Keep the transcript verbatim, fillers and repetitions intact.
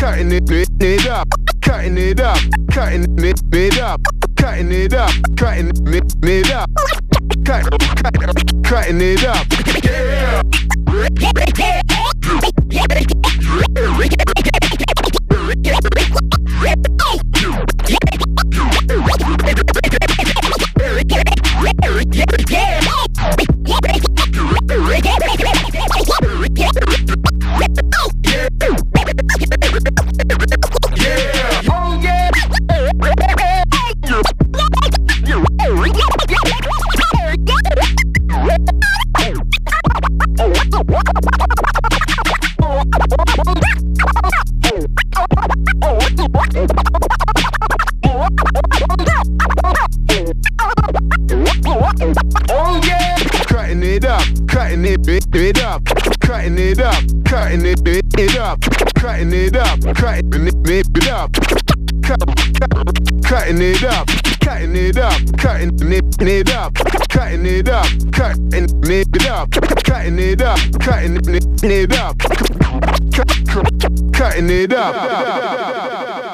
cutting it, it, it up, cutting it up, cutting it, it up, cutting it up, cutting it, it up, cut, cut, cutting it up. Yeah. Oh yeah! Cutting it up, cutting it, it, it up, cutting it up, cutting it, it, it up, cutting it up, cutting it, it up, cut, cut, cutting it up, cutting it up, cutting it, it up, cutting it up, cutting it up, cutting it up, cutting it, it up, cut, cut, cutting it up.